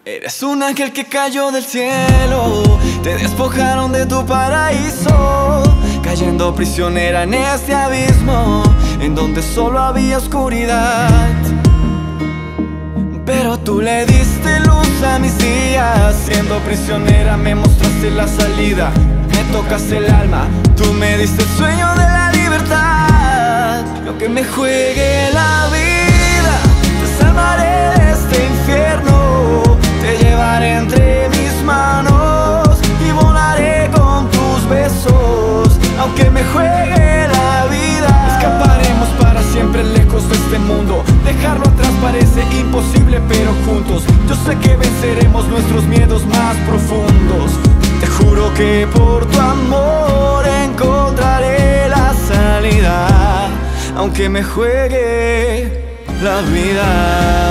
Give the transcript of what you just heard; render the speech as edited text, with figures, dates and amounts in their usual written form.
Eres un ángel que cayó del cielo, te despojaron de tu paraíso, cayendo prisionera en este abismo, en donde solo había oscuridad. Pero tú le diste luz a mis días, siendo prisionera me mostraste la salida. Me tocaste el alma, tú me diste el sueño de la libertad. Y aunque me juegue la vida, te salvaré de este infierno. Te llevaré entre mis manos y volaré con tus besos. Aunque me juegue la vida, escaparemos para siempre lejos de este mundo. Dejarlo atrás parece imposible, pero juntos yo sé que venceremos nuestros miedos más profundos. Te juro que por tu amor encontraré la salida, aunque me juegue la vida.